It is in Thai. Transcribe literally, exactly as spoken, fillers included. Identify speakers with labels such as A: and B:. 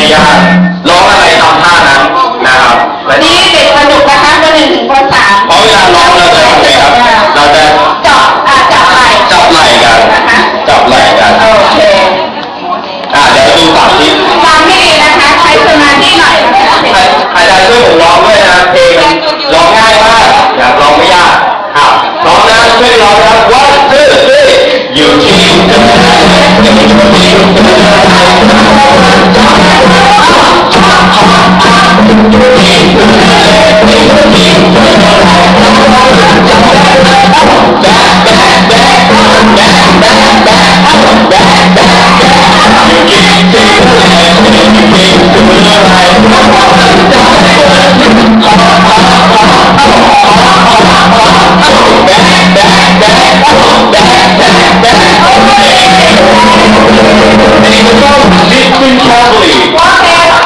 A: ยากร้องอะไรทำท่านั้นนะครับ
B: นี่เด็กสนุกนะคะเบอร์หนึ่งถึงเบอร์สาม
A: เพราะเวลาร้องเราจะทำไงครับเราจะ
B: จับอ่าจับไหล่
A: จับไหล่กันจับไหล่กัน
B: โอเค
A: อ่าเดี๋ยวดูฝั่งที่
B: ฟังให้ดีนะคะใช้สมาธิหน่อย
A: ใครใครจะช่วยผมร้องด้วยนะเพลงร้องง่ายมากอยากร้องไม่ยากครับร้องนะช่วยร้องนะวันชื่อชื่ออยู่ที่อยู่ที่